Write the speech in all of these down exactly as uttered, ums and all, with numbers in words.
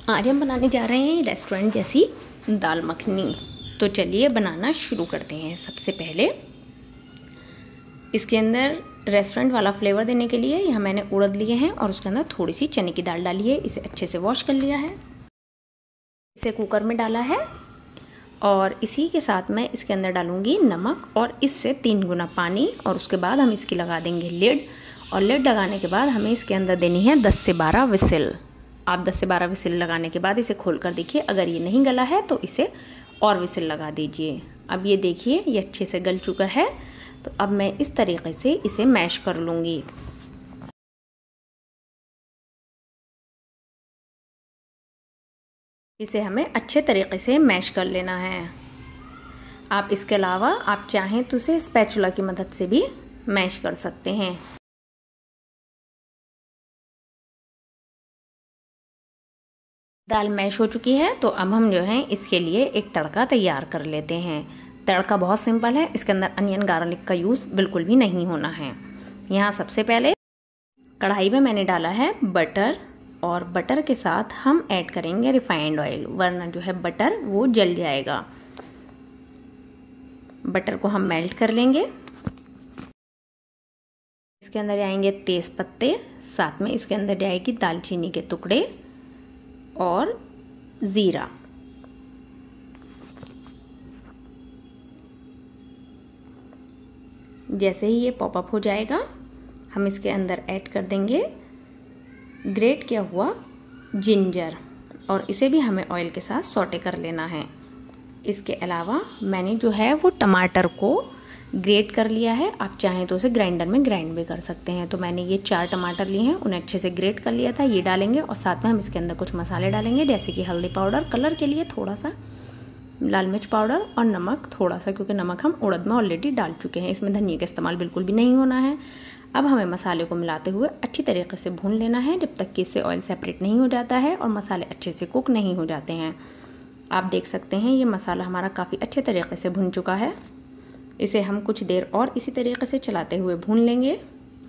आज हम बनाने जा रहे हैं रेस्टोरेंट जैसी दाल मखनी। तो चलिए बनाना शुरू करते हैं। सबसे पहले इसके अंदर रेस्टोरेंट वाला फ्लेवर देने के लिए यहाँ मैंने उड़द लिए हैं और उसके अंदर थोड़ी सी चने की दाल डाली है। इसे अच्छे से वॉश कर लिया है, इसे कुकर में डाला है और इसी के साथ मैं इसके अंदर डालूंगी नमक और इससे तीन गुना पानी। और उसके बाद हम इसकी लगा देंगे लिड, और लिड लगाने के बाद हमें इसके अंदर देनी है दस से बारह विसिल। आप दस से बारह विसिल लगाने के बाद इसे खोल कर देखिए, अगर ये नहीं गला है तो इसे और विसिल लगा दीजिए। अब ये देखिए ये अच्छे से गल चुका है। तो अब मैं इस तरीके से इसे मैश कर लूँगी। इसे हमें अच्छे तरीके से मैश कर लेना है। आप इसके अलावा आप चाहें तो इसे स्पैचुला की मदद से भी मैश कर सकते हैं। दाल मैश हो चुकी है तो अब हम जो है इसके लिए एक तड़का तैयार कर लेते हैं। तड़का बहुत सिंपल है, इसके अंदर अनियन गार्लिक का यूज़ बिल्कुल भी नहीं होना है। यहाँ सबसे पहले कढ़ाई में मैंने डाला है बटर और बटर के साथ हम ऐड करेंगे रिफाइंड ऑयल, वरना जो है बटर वो जल जाएगा। बटर को हम मेल्ट कर लेंगे। इसके अंदर जाएंगे तेज पत्ते, साथ में इसके अंदर जाएगी दालचीनी के टुकड़े और ज़ीरा। जैसे ही ये पॉपअप हो जाएगा हम इसके अंदर ऐड कर देंगे ग्रेट किया हुआ जिंजर और इसे भी हमें ऑयल के साथ सौटे कर लेना है। इसके अलावा मैंने जो है वो टमाटर को ग्रेट कर लिया है, आप चाहें तो उसे ग्राइंडर में ग्राइंड भी कर सकते हैं। तो मैंने ये चार टमाटर लिए हैं, उन्हें अच्छे से ग्रेट कर लिया था, ये डालेंगे। और साथ में हम इसके अंदर कुछ मसाले डालेंगे जैसे कि हल्दी पाउडर कलर के लिए थोड़ा सा, लाल मिर्च पाउडर और नमक थोड़ा सा, क्योंकि नमक हम उड़द में ऑलरेडी डाल चुके हैं। इसमें धनिया का इस्तेमाल बिल्कुल भी नहीं होना है। अब हमें मसाले को मिलाते हुए अच्छी तरीके से भून लेना है जब तक कि इससे ऑयल सेपरेट नहीं हो जाता है और मसाले अच्छे से कुक नहीं हो जाते हैं। आप देख सकते हैं ये मसाला हमारा काफ़ी अच्छे तरीके से भुन चुका है। इसे हम कुछ देर और इसी तरीके से चलाते हुए भून लेंगे।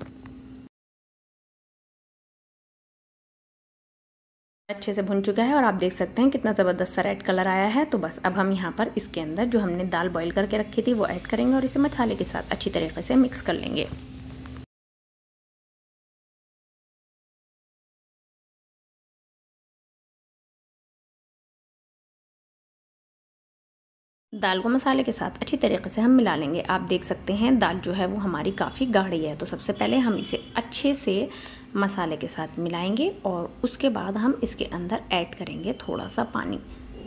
अच्छे से भुन चुका है और आप देख सकते हैं कितना ज़बरदस्त सा रेड कलर आया है। तो बस अब हम यहाँ पर इसके अंदर जो हमने दाल बॉईल करके रखी थी वो ऐड करेंगे और इसे मसाले के साथ अच्छी तरीके से मिक्स कर लेंगे। दाल को मसाले के साथ अच्छी तरीके से हम मिला लेंगे। आप देख सकते हैं दाल जो है वो हमारी काफ़ी गाढ़ी है। तो सबसे पहले हम इसे अच्छे से मसाले के साथ मिलाएंगे और उसके बाद हम इसके अंदर ऐड करेंगे थोड़ा सा पानी।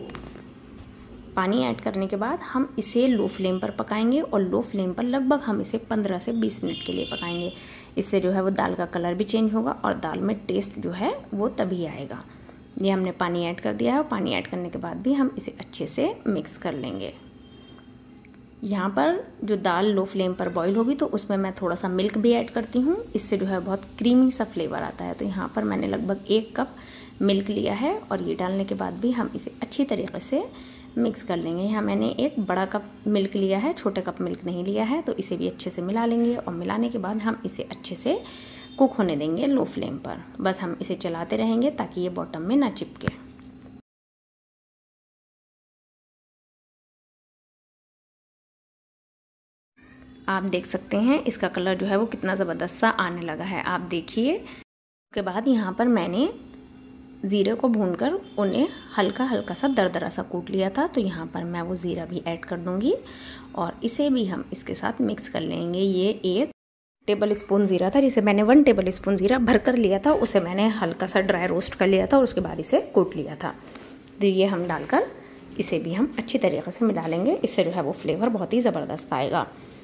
पानी ऐड करने के बाद हम इसे लो फ्लेम पर पकाएंगे और लो फ्लेम पर लगभग हम इसे पंद्रह से बीस मिनट के लिए पकाएंगे। इससे जो है वो दाल का कलर भी चेंज होगा और दाल में टेस्ट जो है वो तभी आएगा। ये हमने पानी ऐड कर दिया है और पानी ऐड करने के बाद भी हम इसे अच्छे से मिक्स कर लेंगे। यहाँ पर जो दाल लो फ्लेम पर बॉईल होगी तो उसमें मैं थोड़ा सा मिल्क भी ऐड करती हूँ, इससे जो है बहुत क्रीमी सा फ्लेवर आता है। तो यहाँ पर मैंने लगभग एक कप मिल्क लिया है और ये डालने के बाद भी हम इसे अच्छी तरीके से मिक्स कर लेंगे। यहाँ मैंने एक बड़ा कप मिल्क लिया है, छोटे कप मिल्क नहीं लिया है। तो इसे भी अच्छे से मिला लेंगे और मिलाने के बाद हम इसे अच्छे से कुक होने देंगे लो फ्लेम पर। बस हम इसे चलाते रहेंगे ताकि ये बॉटम में ना चिपके। आप देख सकते हैं इसका कलर जो है वो कितना ज़बरदस्त सा आने लगा है, आप देखिए। उसके बाद यहाँ पर मैंने ज़ीरे को भूनकर उन्हें हल्का हल्का सा दरदरा सा कूट लिया था। तो यहाँ पर मैं वो ज़ीरा भी ऐड कर दूँगी और इसे भी हम इसके साथ मिक्स कर लेंगे। ये एक टेबल स्पून ज़ीरा था जिसे मैंने वन टेबल स्पून ज़ीरा भर कर लिया था, उसे मैंने हल्का सा ड्राई रोस्ट कर लिया था और उसके बाद इसे कूट लिया था। तो ये हम डालकर इसे भी हम अच्छी तरीके से मिला लेंगे। इससे जो है वो फ्लेवर बहुत ही ज़बरदस्त आएगा।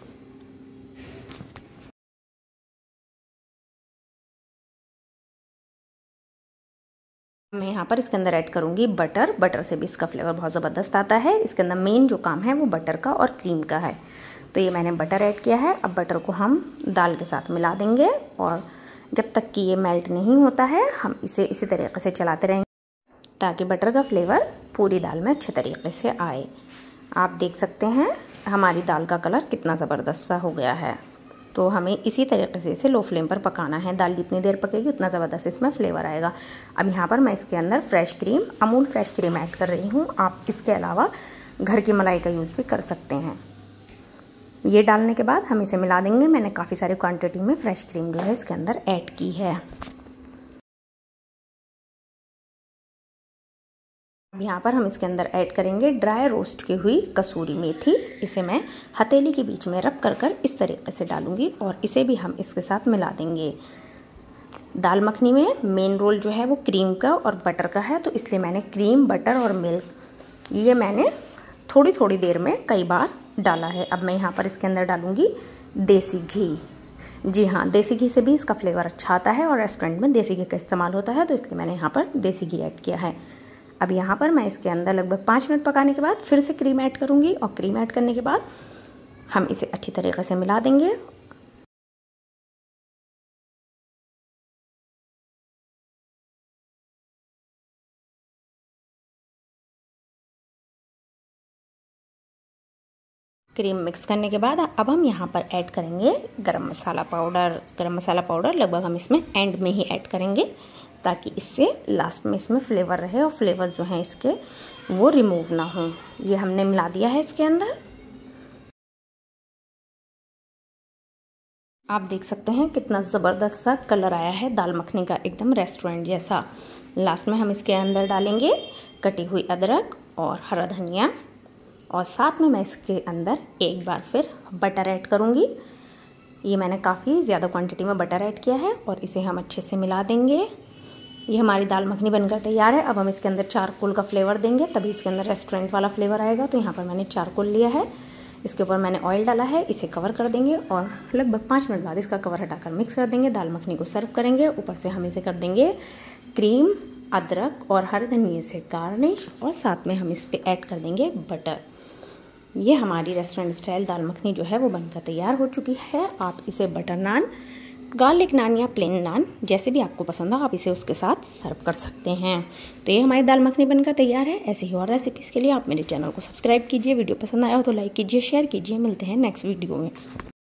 मैं यहाँ पर इसके अंदर ऐड करूँगी बटर। बटर से भी इसका फ्लेवर बहुत ज़बरदस्त आता है। इसके अंदर मेन जो काम है वो बटर का और क्रीम का है। तो ये मैंने बटर ऐड किया है। अब बटर को हम दाल के साथ मिला देंगे और जब तक कि ये मेल्ट नहीं होता है हम इसे इसी तरीके से चलाते रहेंगे ताकि बटर का फ्लेवर पूरी दाल में अच्छे तरीके से आए। आप देख सकते हैं हमारी दाल का कलर कितना ज़बरदस्त सा हो गया है। तो हमें इसी तरीके से इसे लो फ्लेम पर पकाना है। दाल जितनी देर पकेगी उतना ज़बरदस्त इसमें फ्लेवर आएगा। अब यहाँ पर मैं इसके अंदर fresh cream, Amul fresh cream add कर रही हूँ। आप इसके अलावा घर की मलाई का यूज़ भी कर सकते हैं। ये डालने के बाद हम इसे मिला देंगे। मैंने काफ़ी सारी क्वांटिटी में फ्रेश क्रीम जो है इसके अंदर ऐड की है। अब यहाँ पर हम इसके अंदर ऐड करेंगे ड्राई रोस्ट की हुई कसूरी मेथी। इसे मैं हथेली के बीच में रब कर कर इस तरीके से डालूंगी और इसे भी हम इसके साथ मिला देंगे। दाल मखनी में मेन रोल जो है वो क्रीम का और बटर का है, तो इसलिए मैंने क्रीम, बटर और मिल्क ये मैंने थोड़ी थोड़ी देर में कई बार डाला है। अब मैं यहाँ पर इसके अंदर डालूंगी देसी घी। जी हाँ, देसी घी से भी इसका फ्लेवर अच्छा आता है और रेस्टोरेंट में देसी घी का इस्तेमाल होता है, तो इसलिए मैंने यहाँ पर देसी घी ऐड किया है। अब यहाँ पर मैं इसके अंदर लगभग पाँच मिनट पकाने के बाद फिर से क्रीम ऐड करूँगी और क्रीम ऐड करने के बाद हम इसे अच्छी तरीके से मिला देंगे। क्रीम मिक्स करने के बाद अब हम यहाँ पर ऐड करेंगे गरम मसाला पाउडर। गरम मसाला पाउडर लगभग हम इसमें एंड में ही ऐड करेंगे ताकि इससे लास्ट में इसमें फ्लेवर रहे और फ्लेवर जो हैं इसके वो रिमूव ना हो। ये हमने मिला दिया है इसके अंदर। आप देख सकते हैं कितना ज़बरदस्त सा कलर आया है दाल मखनी का, एकदम रेस्टोरेंट जैसा। लास्ट में हम इसके अंदर डालेंगे कटी हुई अदरक और हरा धनिया और साथ में मैं इसके अंदर एक बार फिर बटर ऐड करूँगी। ये मैंने काफ़ी ज़्यादा क्वांटिटी में बटर ऐड किया है और इसे हम अच्छे से मिला देंगे। ये हमारी दाल मखनी बनकर तैयार है। अब हम इसके अंदर चारकोल का फ्लेवर देंगे, तभी इसके अंदर रेस्टोरेंट वाला फ्लेवर आएगा। तो यहाँ पर मैंने चारकोल लिया है, इसके ऊपर मैंने ऑयल डाला है, इसे कवर कर देंगे और लगभग पाँच मिनट बाद इसका कवर हटाकर मिक्स कर देंगे। दाल मखनी को सर्व करेंगे। ऊपर से हम इसे कर देंगे क्रीम, अदरक और हरे धनिए से गार्निश और साथ में हम इस पर ऐड कर देंगे बटर। ये हमारी रेस्टोरेंट स्टाइल दाल मखनी जो है वो बनकर तैयार हो चुकी है। आप इसे बटर नान, गार्लिक नान या प्लेन नान जैसे भी आपको पसंद हो आप इसे उसके साथ सर्व कर सकते हैं। तो ये हमारी दाल मखनी बनकर तैयार है। ऐसे ही और रेसिपीज़ के लिए आप मेरे चैनल को सब्सक्राइब कीजिए। वीडियो पसंद आया हो तो लाइक कीजिए, शेयर कीजिए। मिलते हैं नेक्स्ट वीडियो में।